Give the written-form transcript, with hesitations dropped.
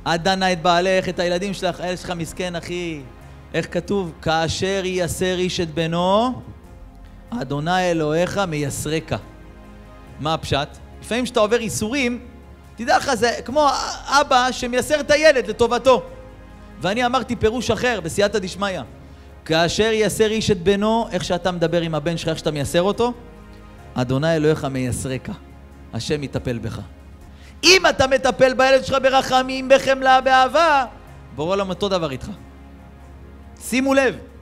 את דנה את בעלך, את הילדים שלך, הילד שלך מסכן אחי. איך כתוב? כאשר ייסר איש את בנו, אדוני אלוהיך מייסרק. מה הפשט? לפעמים שאתה עובר איסורים, תדע לך, זה כמו אבא שמייסר את הילד לטובתו. ואני אמרתי פירוש אחר בסייעתא דשמיא. כאשר ייסר איש את בנו, איך שאתה מדבר עם הבן שלך, איך שאתה מייסר אותו, אדוני אלוהיך מייסרק. השם יטפל בך. אם אתה מטפל בילד שלך ברחמים, בחמלה, באהבה, בורא עולם אותו דבר איתך. שימו לב.